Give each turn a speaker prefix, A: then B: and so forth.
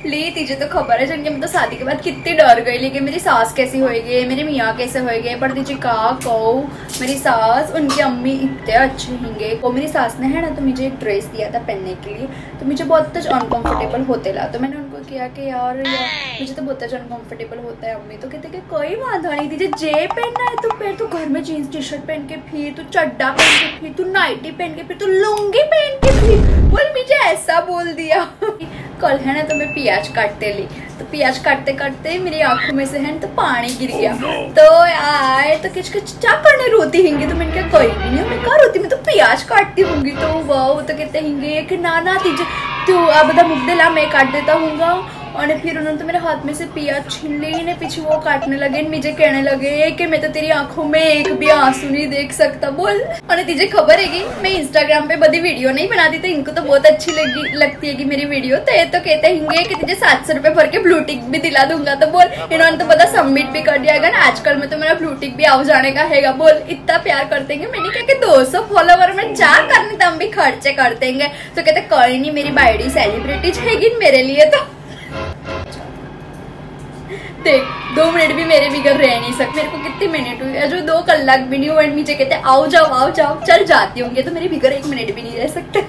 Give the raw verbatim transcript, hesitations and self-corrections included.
A: ली तीजे तो खबर है जिनके मैं तो शादी के बाद कितनी डर गई, लेकिन मेरी सास कैसी होएगी, मेरे मियाँ कैसे होएगे, पर तीजे का कहो मेरी सास उनकी अम्मी इतने अच्छे होंगे। वो मेरी सास ने है ना तो मुझे एक ड्रेस दिया था पहनने के लिए, तो मुझे बहुत अनकंफर्टेबल होते ला, तो मैंने उनको किया कि यार, यार मुझे तो बहुत अनकंफर्टेबल होता है अम्मी, तो कहते कि कोई बात नहीं तीजे जे पहनना है तो पहन, तू घर में जीन्स टी शर्ट पहन के फिर, तू चड्डा पहन के फिर, तू नाइटी पहन के फिर, तू लुंगी पहन के फिर। बोल मुझे ऐसा बोल दिया। कल है ना तो मैं प्याज काटते ली, तो प्याज काटते काटते मेरी आंखों में से है तो पानी गिर गया, तो यार तो किच किच क्या करने रोती होंगी, तो मैंने कहा कोई भी नहीं, मैं क्या रोती, मैं तो प्याज काटती होंगी, तो वो तो कहते होंगे कि ना ना तीजे तू अब दा मुख दिला मैं काट देता हूँगा, और फिर उन्होंने तो मेरे हाथ में से प्याज छीन ली ने, पीछे वो काटने लगे, मुझे कहने लगे कि मैं तो तेरी आंखों में एक भी आंसू नहीं देख सकता। बोल, और तुझे खबर है कि मैं इंस्टाग्राम पे बड़ी वीडियो नहीं बनाती, तो इनको तो बहुत अच्छी लगी लगती है कि मेरी वीडियो, तो ये तो कहते होंगे कि तुझे सात सौ रुपए भर के ब्लू टिक भी दिला दूंगा, तो बोल इन्होंने तो पता सबमिट भी कर दिया ना, आजकल में तो मेरा ब्लू टिक भी आओ जाने का हैगा। बोल इतना प्यार करते हैं, मैंने कहा कि दो सौ फॉलोवर में क्या करने तो हम भी खर्चे करते हैं, तो कहते कोई नहीं मेरी बाइडी सेलिब्रिटीज हैगी मेरे लिए, तो देख दो मिनट भी मेरे बिगड़ रह नहीं सकते, मेरे को कितने मिनट हुए जो दो कलाक भी नहीं हुए, नीचे कहते आओ जाओ आओ जाओ, चल जाती होंगे तो मेरे बिगड़ एक मिनट भी नहीं रह सकते।